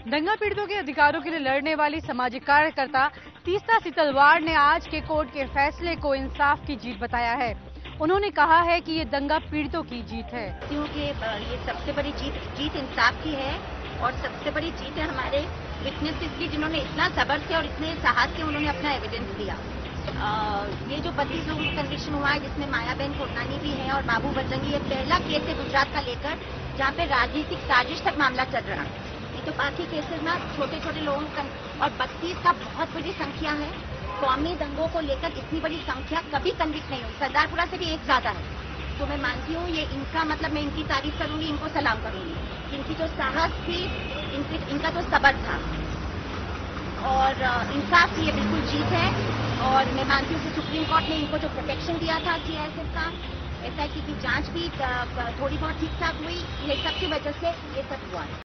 दंगा पीड़ितों के अधिकारों के लिए लड़ने वाली सामाजिक कार्यकर्ता तीस्ता सितलवाड़ ने आज के कोर्ट के फैसले को इंसाफ की जीत बताया है। उन्होंने कहा है कि ये दंगा पीड़ितों की जीत है। क्योंकि ये सबसे बड़ी जीत इंसाफ की है और सबसे बड़ी जीत है हमारे विटनेसेस की, जिन्होंने इतना सब्र से और इतने साहस से उन्होंने अपना एविडेंस दिया। ये जो 32 लोगों का कन्विक्शन हुआ है, जिसमें मायाबेन कोटनानी भी है और बाबू बजरंगी, ये पहला केस है गुजरात का लेकर जहाँ पे राजनीतिक साजिश तक मामला चल रहा है। तो बाकी केसेस में छोटे छोटे लोगों का और 32 का बहुत बड़ी संख्या है। कौमी दंगों को लेकर इतनी बड़ी संख्या कभी कन्विक्ट नहीं हुई। सरदारपुरा से भी एक ज्यादा है। तो मैं मानती हूँ ये इनका मतलब मैं इनकी तारीफ करूंगी, इनको सलाम करूंगी। इनकी जो साहस थी, इनका जो सब्र था और इंसाफ की ये बिल्कुल जीत है। और मैं मानती हूँ कि सुप्रीम कोर्ट ने इनको जो प्रोटेक्शन दिया था सीआईएसएफ का, एसआईटी की जांच भी थोड़ी बहुत ठीक ठाक हुई, ये सब की वजह से ये सब हुआ है।